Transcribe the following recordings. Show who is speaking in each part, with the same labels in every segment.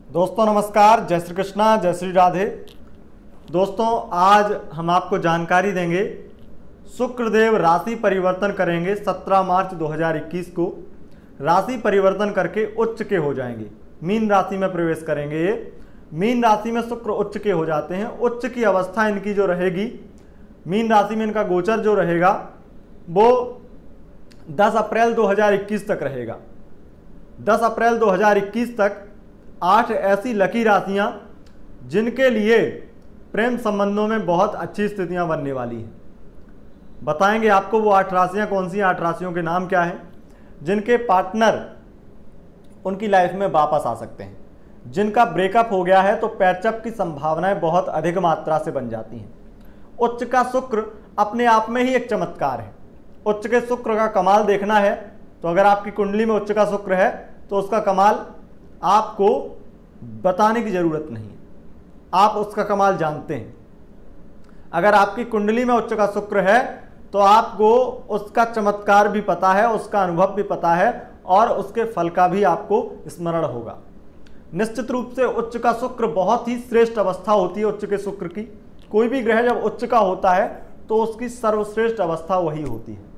Speaker 1: दोस्तों नमस्कार, जय श्री कृष्णा, जय श्री राधे। दोस्तों आज हम आपको जानकारी देंगे, शुक्रदेव राशि परिवर्तन करेंगे 17 मार्च 2021 को। राशि परिवर्तन करके उच्च के हो जाएंगे, मीन राशि में प्रवेश करेंगे। ये मीन राशि में शुक्र उच्च के हो जाते हैं। उच्च की अवस्था इनकी जो रहेगी, मीन राशि में इनका गोचर जो रहेगा वो 10 अप्रैल 2021 तक रहेगा। 10 अप्रैल 2021 तक 8 ऐसी लकी राशियां जिनके लिए प्रेम संबंधों में बहुत अच्छी स्थितियां बनने वाली हैं। बताएंगे आपको वो 8 राशियां कौन सी, 8 राशियों के नाम क्या हैं, जिनके पार्टनर उनकी लाइफ में वापस आ सकते हैं। जिनका ब्रेकअप हो गया है तो पैचअप की संभावनाएं बहुत अधिक मात्रा से बन जाती हैं। उच्च का शुक्र अपने आप में ही एक चमत्कार है। उच्च के शुक्र का कमाल देखना है तो अगर आपकी कुंडली में उच्च का शुक्र है तो उसका कमाल आपको बताने की जरूरत नहीं है, आप उसका कमाल जानते हैं। अगर आपकी कुंडली में उच्च का शुक्र है तो आपको उसका चमत्कार भी पता है, उसका अनुभव भी पता है और उसके फल का भी आपको स्मरण होगा। निश्चित रूप से उच्च का शुक्र बहुत ही श्रेष्ठ अवस्था होती है। उच्च के शुक्र की कोई भी ग्रह जब उच्च का होता है तो उसकी सर्वश्रेष्ठ अवस्था वही होती है।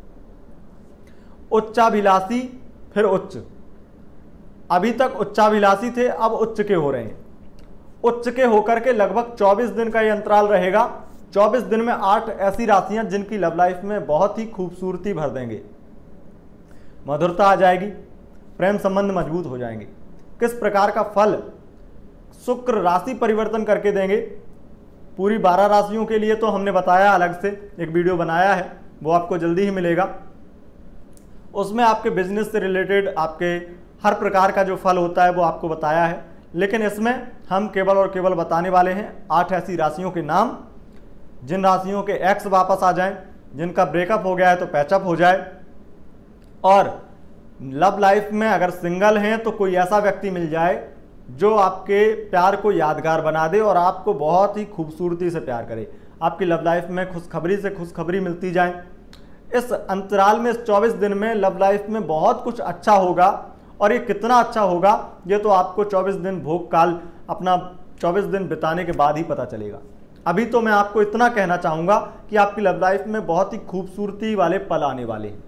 Speaker 1: उच्चाभिलाषी फिर उच्च, अभी तक उच्चाभिलाषी थे, अब उच्च के हो रहे हैं। उच्च के होकर के लगभग 24 दिन का ये अंतराल रहेगा। 24 दिन में 8 ऐसी राशियां जिनकी लव लाइफ में बहुत ही खूबसूरती भर देंगे, मधुरता आ जाएगी, प्रेम संबंध मजबूत हो जाएंगे। किस प्रकार का फल शुक्र राशि परिवर्तन करके देंगे, पूरी 12 राशियों के लिए तो हमने बताया, अलग से एक वीडियो बनाया है, वो आपको जल्दी ही मिलेगा। उसमें आपके बिजनेस से रिलेटेड आपके हर प्रकार का जो फल होता है वो आपको बताया है। लेकिन इसमें हम केवल और केवल बताने वाले हैं 8 ऐसी राशियों के नाम, जिन राशियों के एक्स वापस आ जाएं, जिनका ब्रेकअप हो गया है तो पैचअप हो जाए, और लव लाइफ में अगर सिंगल हैं तो कोई ऐसा व्यक्ति मिल जाए जो आपके प्यार को यादगार बना दे और आपको बहुत ही खूबसूरती से प्यार करे। आपकी लव लाइफ में खुशखबरी से खुशखबरी मिलती जाए। इस अंतराल में, इस 24 दिन में लव लाइफ में बहुत कुछ अच्छा होगा। और ये कितना अच्छा होगा ये तो आपको 24 दिन भोग काल, अपना 24 दिन बिताने के बाद ही पता चलेगा। अभी तो मैं आपको इतना कहना चाहूँगा कि आपकी लव लाइफ में बहुत ही खूबसूरती वाले पल आने वाले हैं।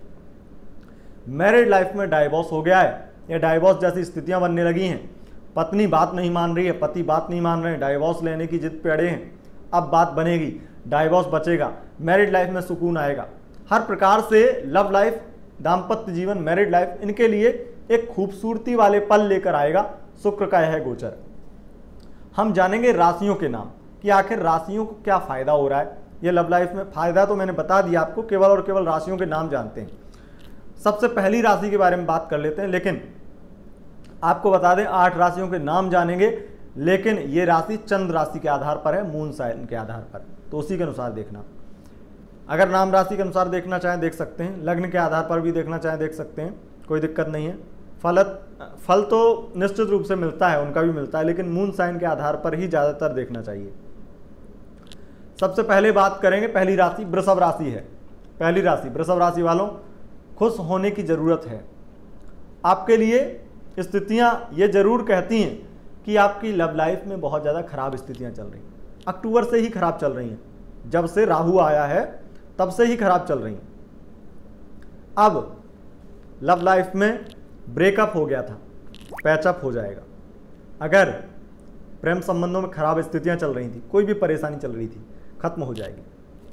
Speaker 1: मैरिड लाइफ में डाइवोर्स हो गया है या डाइवोर्स जैसी स्थितियां बनने लगी हैं, पत्नी बात नहीं मान रही है, पति बात नहीं मान रहे हैं, डाइवोर्स लेने की जिद पे अड़े हैं, अब बात बनेगी, डाइवोर्स बचेगा, मैरिड लाइफ में सुकून आएगा। हर प्रकार से लव लाइफ, दाम्पत्य जीवन, मैरिड लाइफ, इनके लिए एक खूबसूरती वाले पल लेकर आएगा शुक्र का यह गोचर। हम जानेंगे राशियों के नाम कि आखिर राशियों को क्या फायदा हो रहा है। ये लव लाइफ में फायदा तो मैंने बता दिया आपको, केवल और केवल राशियों के नाम जानते हैं। सबसे पहली राशि के बारे में बात कर लेते हैं, लेकिन आपको बता दें 8 राशियों के नाम जानेंगे, लेकिन ये राशि चंद्र राशि के आधार पर है, मून साइन के आधार पर, तो उसी के अनुसार देखना। अगर नाम राशि के अनुसार देखना चाहें देख सकते हैं, लग्न के आधार पर भी देखना चाहें देख सकते हैं, कोई दिक्कत नहीं है। फल तो निश्चित रूप से मिलता है, उनका भी मिलता है, लेकिन मून साइन के आधार पर ही ज़्यादातर देखना चाहिए। सबसे पहले बात करेंगे, पहली राशि वृषभ राशि है। पहली राशि वृषभ राशि वालों, खुश होने की ज़रूरत है। आपके लिए स्थितियां ये जरूर कहती हैं कि आपकी लव लाइफ में बहुत ज़्यादा खराब स्थितियां चल रही हैं, अक्टूबर से ही खराब चल रही हैं, जब से राहु आया है तब से ही खराब चल रही हैं। अब लव लाइफ में ब्रेकअप हो गया था, पैचअप हो जाएगा। अगर प्रेम संबंधों में खराब स्थितियां चल रही थी, कोई भी परेशानी चल रही थी, खत्म हो जाएगी,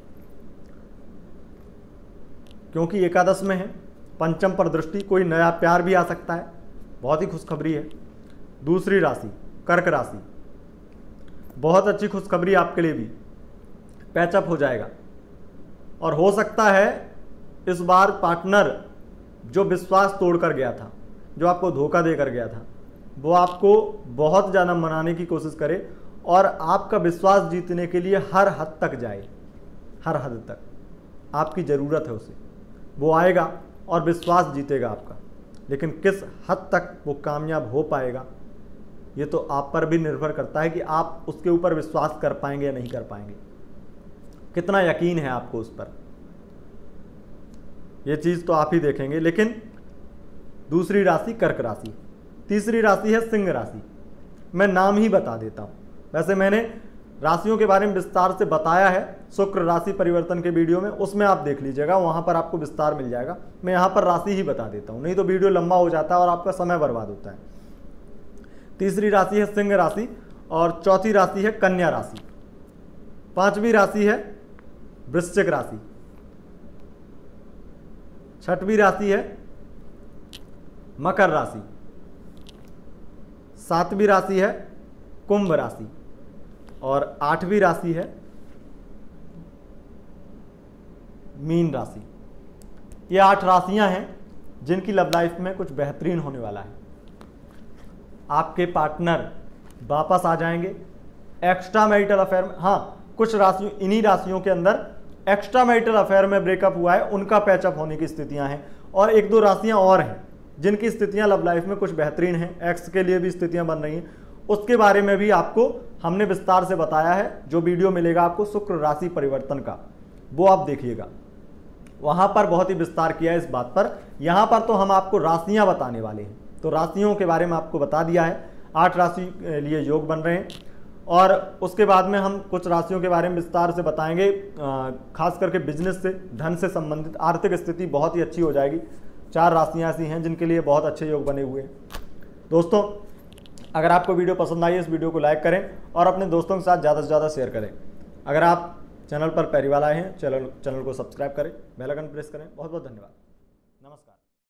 Speaker 1: क्योंकि एकादश में है, पंचम पर दृष्टि, कोई नया प्यार भी आ सकता है, बहुत ही खुशखबरी है। दूसरी राशि कर्क राशि, बहुत अच्छी खुशखबरी आपके लिए भी, पैचअप हो जाएगा। और हो सकता है इस बार पार्टनर जो विश्वास तोड़कर गया था, जो आपको धोखा देकर गया था, वो आपको बहुत ज़्यादा मनाने की कोशिश करे और आपका विश्वास जीतने के लिए हर हद तक जाए, हर हद तक आपकी ज़रूरत है उसे। वो आएगा और विश्वास जीतेगा आपका, लेकिन किस हद तक वो कामयाब हो पाएगा ये तो आप पर भी निर्भर करता है कि आप उसके ऊपर विश्वास कर पाएंगे या नहीं कर पाएंगे, कितना यकीन है आपको उस पर, ये चीज़ तो आप ही देखेंगे। लेकिन दूसरी राशि कर्क राशि, तीसरी राशि है सिंह राशि। मैं नाम ही बता देता हूँ। वैसे मैंने राशियों के बारे में विस्तार से बताया है शुक्र राशि परिवर्तन के वीडियो में, उसमें आप देख लीजिएगा, वहाँ पर आपको विस्तार मिल जाएगा। मैं यहाँ पर राशि ही बता देता हूँ, नहीं तो वीडियो लंबा हो जाता है और आपका समय बर्बाद होता है। तीसरी राशि है सिंह राशि और चौथी राशि है कन्या राशि। पांचवी राशि है वृश्चिक राशि। छठवीं राशि है मकर राशि। सातवीं राशि है कुंभ राशि और आठवीं राशि है मीन राशि। ये 8 राशियां हैं जिनकी लव लाइफ में कुछ बेहतरीन होने वाला है। आपके पार्टनर वापस आ जाएंगे एक्स्ट्रा मैरिटल अफेयर में। हाँ, कुछ राशियों, इन्हीं राशियों के अंदर एक्स्ट्रा मैरिटल अफेयर में ब्रेकअप हुआ है, उनका पैचअप होने की स्थितियां हैं। और 1-2 राशियां और हैं जिनकी स्थितियां लव लाइफ में कुछ बेहतरीन हैं, एक्स के लिए भी स्थितियां बन रही हैं। उसके बारे में भी आपको हमने विस्तार से बताया है। जो वीडियो मिलेगा आपको शुक्र राशि परिवर्तन का, वो आप देखिएगा, वहां पर बहुत ही विस्तार किया है इस बात पर। यहां पर तो हम आपको राशियां बताने वाले हैं, तो राशियों के बारे में आपको बता दिया है। 8 राशि के लिए योग बन रहे हैं और उसके बाद में हम कुछ राशियों के बारे में विस्तार से बताएंगे। खास करके बिजनेस से, धन से संबंधित आर्थिक स्थिति बहुत ही अच्छी हो जाएगी। 4 राशियां ऐसी हैं जिनके लिए बहुत अच्छे योग बने हुए हैं। दोस्तों, अगर आपको वीडियो पसंद आई है, इस वीडियो को लाइक करें और अपने दोस्तों के साथ ज़्यादा से ज़्यादा शेयर करें। अगर आप चैनल पर पहली बार आए हैं, चैनल को सब्सक्राइब करें, बेल आइकन प्रेस करें। बहुत बहुत धन्यवाद।